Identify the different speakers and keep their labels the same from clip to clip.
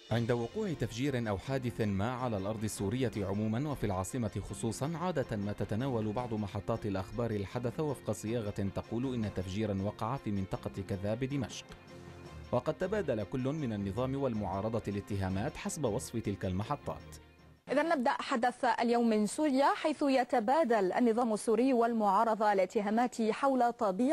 Speaker 1: عند وقوع تفجير أو حادث ما على الأرض السورية عموما وفي العاصمة خصوصا، عادة ما تتناول بعض محطات الأخبار الحدث وفق صياغة تقول إن تفجيرا وقع في منطقة كذا بدمشق. وقد تبادل كل من النظام والمعارضة الاتهامات حسب وصف تلك المحطات.
Speaker 2: إذا نبدأ حدث اليوم من سوريا، حيث يتبادل النظام السوري والمعارضة الاتهامات حول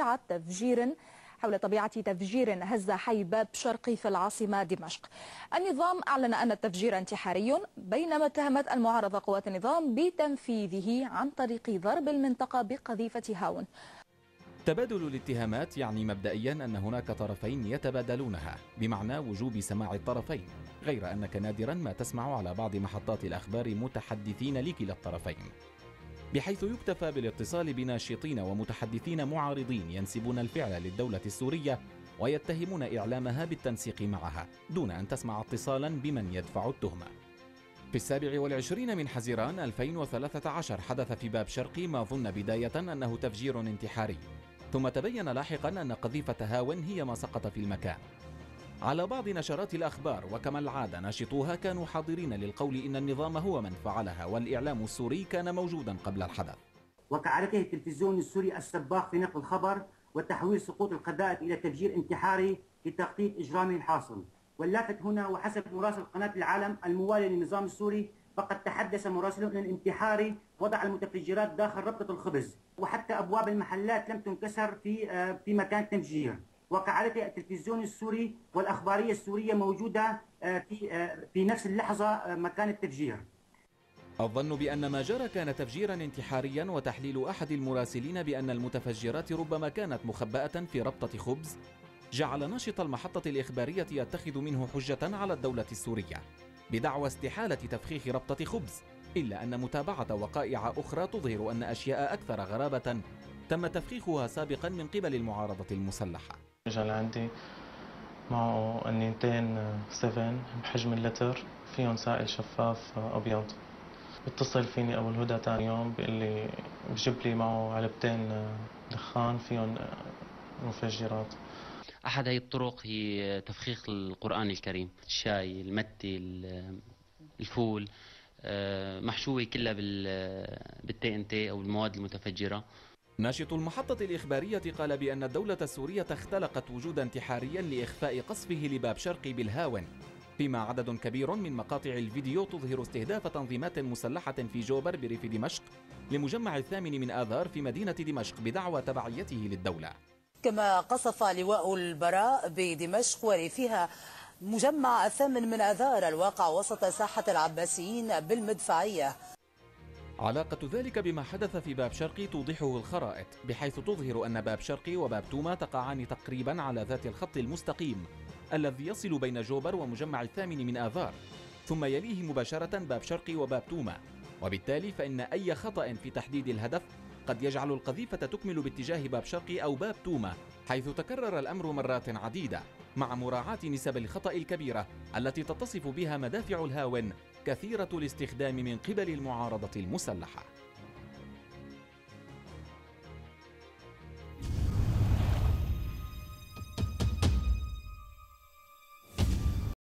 Speaker 2: طبيعة تفجير هز حي باب شرقي في العاصمة دمشق. النظام أعلن أن التفجير انتحاري، بينما اتهمت المعارضة قوات النظام بتنفيذه عن طريق ضرب المنطقة بقذيفة هاون.
Speaker 1: تبادل الاتهامات يعني مبدئيا أن هناك طرفين يتبادلونها، بمعنى وجوب سماع الطرفين، غير أنك نادرا ما تسمع على بعض محطات الأخبار متحدثين لكلا الطرفين، بحيث يكتفى بالاتصال بناشطين ومتحدثين معارضين ينسبون الفعل للدولة السورية ويتهمون إعلامها بالتنسيق معها، دون أن تسمع اتصالا بمن يدفع التهمة. في 27 من حزيران 2013 حدث في باب شرقي ما ظن بداية أنه تفجير انتحاري، ثم تبين لاحقا أن قذيفة هاون هي ما سقط في المكان. على بعض نشرات الأخبار وكما العادة ناشطوها كانوا حاضرين للقول إن النظام هو من فعلها، والإعلام السوري كان موجودا قبل الحدث.
Speaker 3: وكعادته التلفزيون السوري السباق في نقل الخبر وتحويل سقوط القذائف إلى تفجير انتحاري لتغطية إجرامه الحاصل. واللافت هنا وحسب مراسل قناة العالم الموالي للنظام السوري، فقد تحدث مراسل أن الانتحاري وضع المتفجرات داخل ربطة الخبز، وحتى أبواب المحلات لم تنكسر في مكان التفجير. وكعادة التلفزيون السوري والأخبارية السورية موجودة في نفس اللحظة مكان التفجير.
Speaker 1: الظن بأن ما جرى كان تفجيرا انتحاريا، وتحليل أحد المراسلين بأن المتفجرات ربما كانت مخبأة في ربطة خبز جعل ناشط المحطة الإخبارية يتخذ منه حجة على الدولة السورية بدعوى استحالة تفخيخ ربطة خبز، إلا أن متابعة وقائع أخرى تظهر أن أشياء أكثر غرابة تم تفخيخها سابقا من قبل المعارضة المسلحة.
Speaker 4: جاء لعندي معه أنينتين 7 بحجم اللتر فيهم سائل شفاف أبيض. بيتصل فيني أبو الهدى تاني يوم بيقول لي بجيب لي معه علبتين دخان فيهم مفجرات.
Speaker 5: أحد هذه الطرق هي تفخيخ القرآن الكريم، الشاي، المتي، الفول، محشوة كلها بالتي ان تي أو المواد المتفجرة.
Speaker 1: ناشط المحطة الإخبارية قال بأن الدولة السورية اختلقت وجودا انتحاريا لإخفاء قصفه لباب شرقي بالهاون، فيما عدد كبير من مقاطع الفيديو تظهر استهداف تنظيمات مسلحة في جوبر بريف دمشق لمجمع الثامن من آذار في مدينة دمشق بدعوى تبعيته للدولة.
Speaker 6: كما قصف لواء البراء بدمشق وريفها مجمع الثامن من آذار الواقع وسط ساحة العباسيين بالمدفعية.
Speaker 1: علاقة ذلك بما حدث في باب شرقي توضحه الخرائط، بحيث تظهر أن باب شرقي وباب توما تقعان تقريبا على ذات الخط المستقيم الذي يصل بين جوبر ومجمع الثامن من آذار، ثم يليه مباشرة باب شرقي وباب توما، وبالتالي فإن أي خطأ في تحديد الهدف قد يجعل القذيفة تكمل باتجاه باب شرقي أو باب توما، حيث تكرر الأمر مرات عديدة مع مراعاة نسب الخطأ الكبيرة التي تتصف بها مدافع الهاون كثيرة الاستخدام من قبل المعارضة المسلحة.